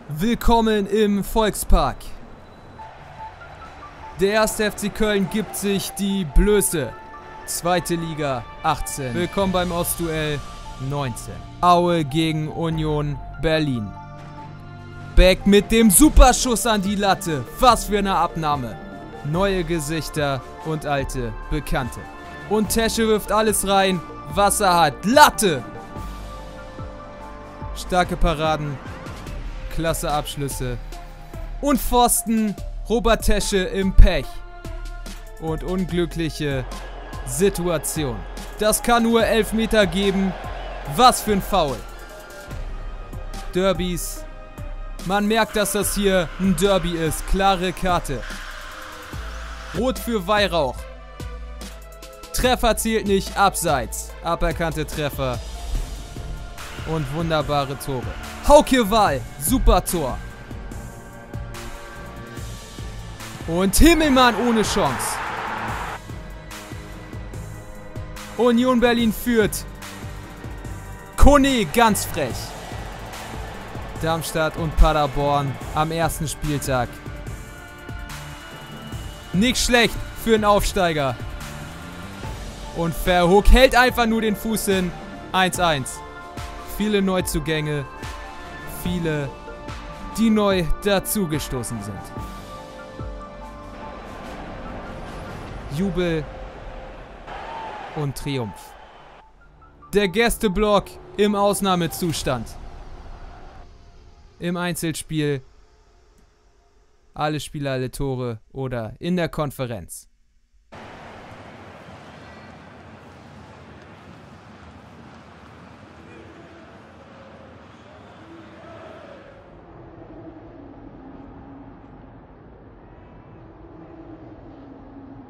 Willkommen im Volkspark. Der 1. FC Köln gibt sich die Blöße. 2. Liga 18. Willkommen beim Ostduell 19. Aue gegen Union Berlin. Beck mit dem Superschuss an die Latte. Was für eine Abnahme. Neue Gesichter und alte Bekannte. Und Tesche wirft alles rein, was er hat. Latte! Starke Paraden. Klasse Abschlüsse. Und Pfosten. Robert Tesche im Pech. Und unglückliche Situation. Das kann nur Elfmeter geben. Was für ein Foul. Derbys. Man merkt, dass das hier ein Derby ist. Klare Karte. Rot für Weihrauch. Treffer zählt nicht. Abseits. Aberkannte Treffer. Und wunderbare Tore. Hauke Wahl. Super Tor. Und Himmelmann ohne Chance. Union Berlin führt. Kone ganz frech. Darmstadt und Paderborn am ersten Spieltag. Nicht schlecht für einen Aufsteiger. Und Verhoek hält einfach nur den Fuß hin. 1-1. Viele Neuzugänge. Viele, die neu dazugestoßen sind. Jubel und Triumph. Der Gästeblock im Ausnahmezustand. Im Einzelspiel. Alle Spiele, alle Tore oder in der Konferenz.